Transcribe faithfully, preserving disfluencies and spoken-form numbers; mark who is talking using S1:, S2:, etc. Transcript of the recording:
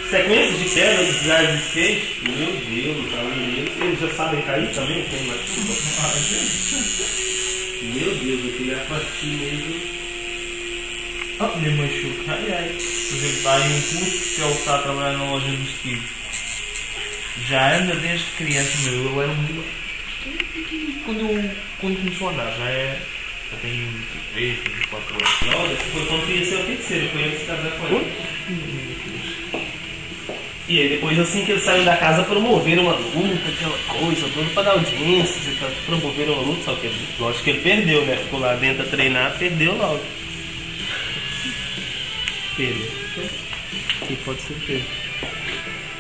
S1: Sequência de queda dos lugares de skate? Meu Deus, além deles, eles já sabem cair também? Tem mais. Meu Deus, eu queria partir mesmo.
S2: Ah, me machuca. Ai, ai. Por exemplo, está aí um curso que ele está a trabalhar na loja do Steve. Já anda desde criança, meu. Eu era um. Quando, eu, quando começou a andar, já é. Já tem vinte e três, vinte e quatro anos.
S1: Olha, foi quando queria ser o feiticeiro, foi antes de casar com ele. E aí depois assim que eles saíram da casa promoveram uma luta, aquela coisa, tudo para dar audiência, promoveram uma luta, só que lógico que ele perdeu, né? Ficou lá dentro a treinar, perdeu logo. Perdeu. E pode ser pego.